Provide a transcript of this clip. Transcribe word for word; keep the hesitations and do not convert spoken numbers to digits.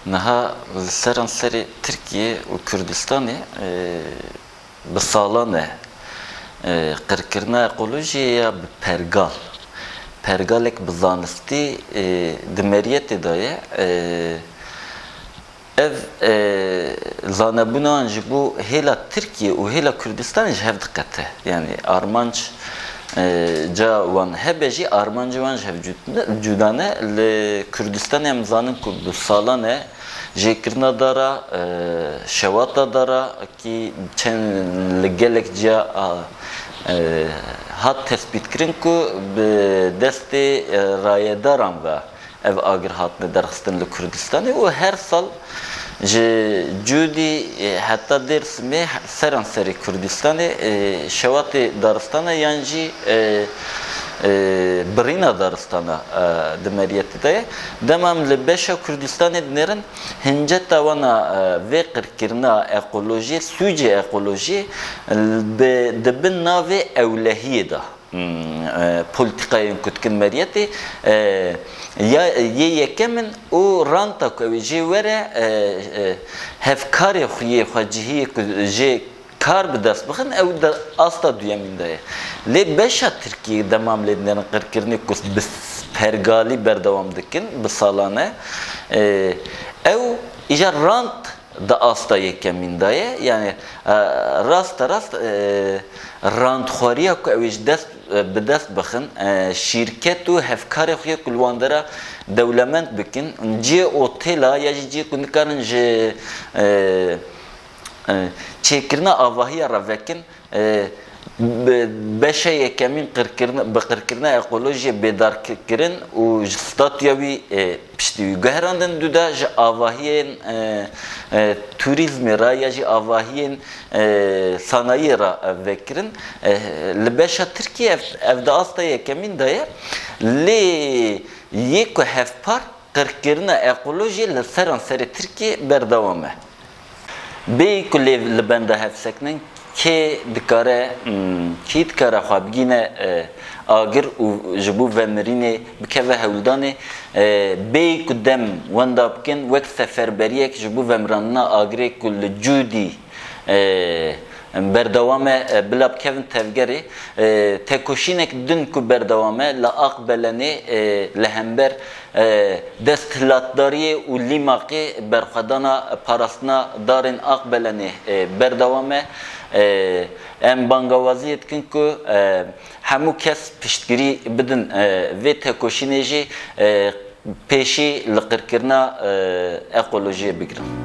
Naha seran seri Türkiye ve Kürdistan'ı bisalane qirkirna ekolojiye pergal. Pergalek bizanesti demeriyeti daye ev zanebuna anji bu hela Türkiye ve hela Kürdistan jev dikkate. Yani Armanç ca wan hebeji Armancı wan jev cudane le Kürdistan emzanın ku bisalane Jekirna dara, şevata dara ki çen gelek ca hat tespit kirin ku deste rayedaran ve ev agir hatne derxistan le Kürdistan'ı o her sal judi hatta dersme seran seri Kürdistan'ı şevati Daristan'a yanji Brina Daristan'a demeriyeti de demam le beşa Kürdistan'ı dinlerin hince tavana ve kırkirna ekoloji süce ekoloji de bin nave evlehiye da politikayın kutkin meriyeti ya ye yekemin o ranta kuvveci vere hefkari xuye xacihi je kar bidas bakın ev de asla duyamındaye. Le beşa Türkiye demam ledlerin kırkirni kus bis pergali berdevam dikin bisalane ev ijar rant da asla yekemindaye yani rast rast rant xoriya ku ev dest بدست بخن شرکت و هفکار خوی کلواندرا دولمند بکن جی اوتلا یا جی کنکارن جی چکرنا آواهی را وکن beşe yekemin kırkırna bakırkırna ekoloji bedar kirin u statyavi pişti göherandın düda j avahiyen turizmi ra ya j avahiyen sanayi ra vekirin le beşa Türkiye evde asta yekemin daye le yeko hefpar kırkırna ekoloji le seran seri Türkiye berdavame bey kulev le benda hefseknen ki dikare ki dikare xabgine agir u jibu vemerine bikeve hevldane bey kudem wanda bkin vek seferberiyek jibu vemranna agire kul cudi berdawame bilab kevin tevgeri tekoşinek dün ku berdawame la aqbelane lehember desthilatdariye u limaqi berxadana parasna darin aqbelane berdawame em bangavazı etkin ku hemu kes piştgiri bidin ve tekoşineji peşi liqirkirna ekolojiye bigrin.